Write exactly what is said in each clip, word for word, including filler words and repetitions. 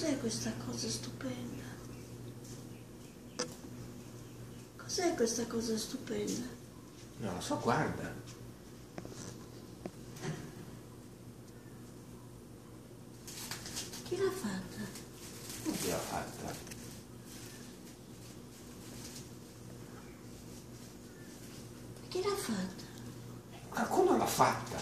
Cos'è questa cosa stupenda? Cos'è questa cosa stupenda? Non lo so, guarda. Chi l'ha fatta? Chi l'ha fatta? Chi l'ha fatta? Qualcuno l'ha fatta.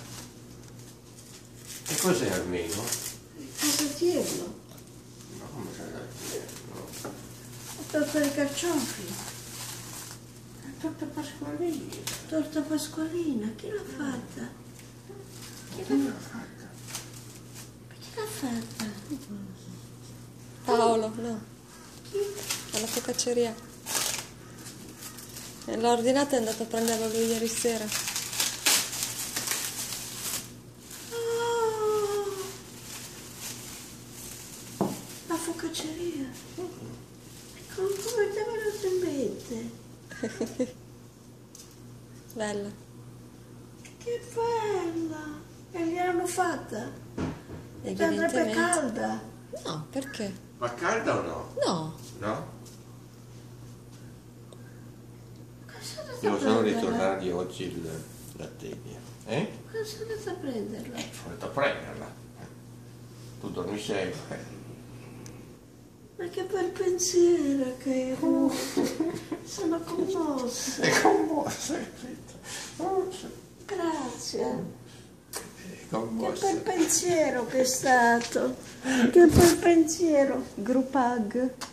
E cos'è almeno? Casatiello. No, come c'è da dire? No. Torta di carciofi. Torta pasqualina. Torta pasqualina. Chi l'ha fatta? Chi Chi l'ha l'ha fatta? Chi l'ha fatta? Paolo, no, Chi? alla focacceria. E l'ha ordinata e è andato a prenderlo lui ieri sera. Oh, la focacceria. E come come ti è venuto in mente? Bella. Che bella! E gliel'hanno fatta? E ti andrebbe Evidentemente. calda? No, perché? Ma calda o no? No. No? Cosa andate a Devo solo prenderla? ritornargli oggi il, la teglia. Eh? Cosa andate a prenderla? Eh, sono andato a prenderla. Tu dormi sempre. Ma che bel pensiero che ho. Sono commossa. È commossa. Oh, Grazie. è Che commossa. bel pensiero che è stato. Che bel pensiero. Group hug.